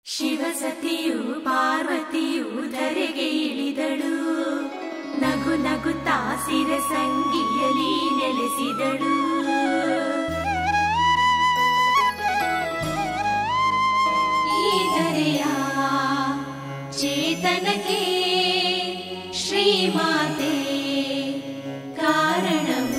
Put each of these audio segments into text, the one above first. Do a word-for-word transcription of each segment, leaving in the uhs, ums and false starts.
ಶಿವಸತಿಯು ಪಾರ್ವತಿಯು ಧರೆಗೆ ಇಳಿದಳು, ನಗು ನಗುತ್ತಾ ಸಿರಸಂಗಿಯಲಿ ನೆಲೆಸಿದಳು. ಈ ಧರೆಯ ಚೇತನಕ್ಕೆ ಶ್ರೀಮಾತೆ ಕಾರಣವು.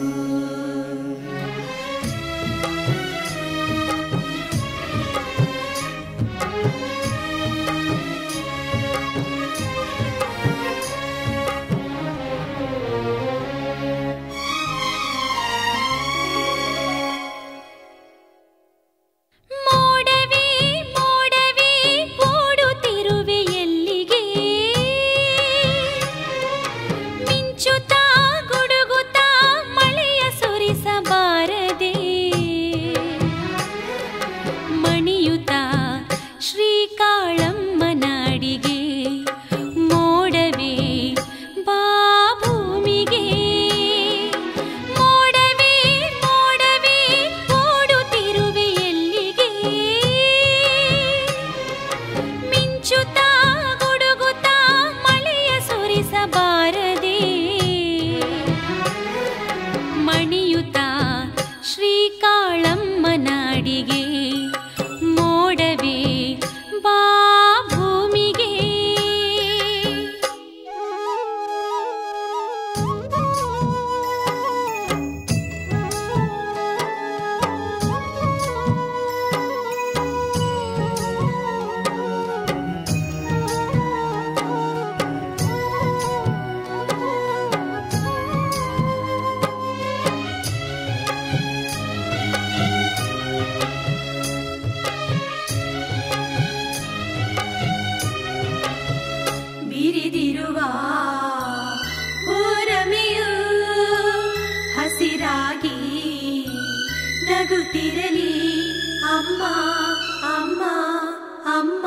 ನಗುತ್ತಿರಲಿ ಅಮ್ಮ ಅಮ್ಮ ಅಮ್ಮ.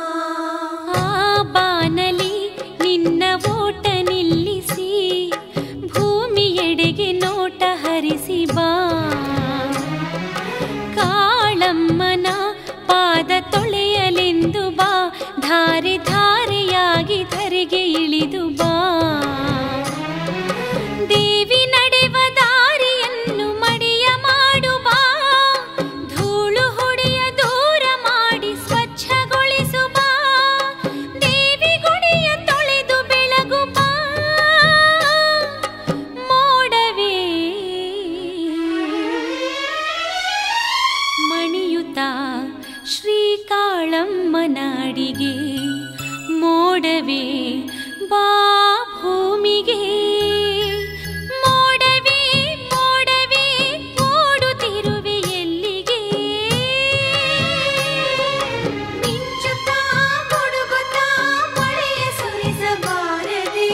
ಆ ಬಾನಲಿ ನಿನ್ನ ಓಟ ನಿಲ್ಲಿಸಿ ಭೂಮಿಯೆಡೆಗೆ ನೋಟ ಹರಿಸಿ ಬಾ. ಕಾಳಮ್ಮನ ಪಾದ ತೊಳೆಯಲೆಂದು ಬಾ, ಧಾರೆ ಧಾರೆಯಾಗಿ ಧರೆಗೆ ಇಳಿದು ಬಾ. ದೇವಿ ನಡೆವ ದಾರಿಯನ್ನು ಮಡಿಯ ಮಾಡು ಬಾ, ಧೂಳು ಹೊಡೆಯ ದೂರ ಮಾಡಿ ಸ್ವಚ್ಛಗೊಳಿಸು ಬಾ. ದೇವಿ ಗುಡಿಯ ತೊಳೆದು ಬೆಳಗು ಬಾ. ಮೋಡವೇ ಮಣಿಯುತ್ತಾ ಶ್ರೀಕಾಳಮ್ಮನಾಡಿಗೆ, ಮೋಡವೇ ಬಾ ಭೂಮಿಗೆ. ಮೋಡವೇ ಮೋಡವೇ ಓಡುತ್ತಿರುವೆ ಎಲ್ಲಿಗೆ, ಮಿಂಚುತ್ತಾ ಗುಡುಗುತ್ತಾ ಮಳೆಯ ಸುರಿಸಬಾರದೆ.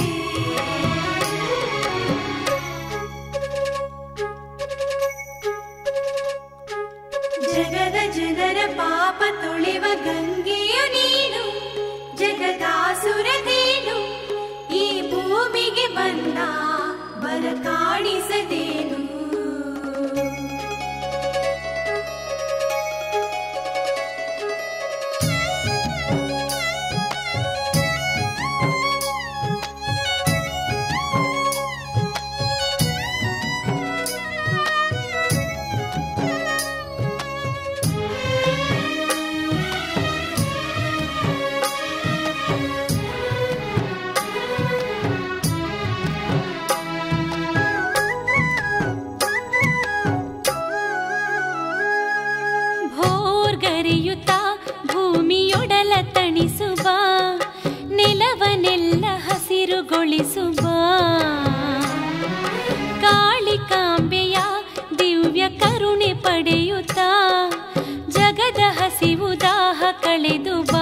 ಜಗದ ಜನರ ಪಾಪ ತೊಳೆವ ಗಂಗೆಯು ನೀನು, ಜಗದಾಸುರದೇನು ಈ ಭೂಮಿಗೆ ಬಂದ ಬರ ಕಾಣಿಸದೇನು. ಭೋರ್ಗರೆಯುತ್ತಾ ಭೂಮಿಯೊಡಲ ತಣಿಸು ಬಾ, ನೆಲವನೆಲ್ಲ ಹಸಿರುಗೊಳಿಸು ಬಾ. ಕಾಳಿಕಾಂಬೆಯ ದಿವ್ಯ ಕರುಣೆ ಪಡೆಯುತ್ತಾ ಜಗದ ಹಸಿವು ದಾಹ ಕಳೆದು ಬಾ.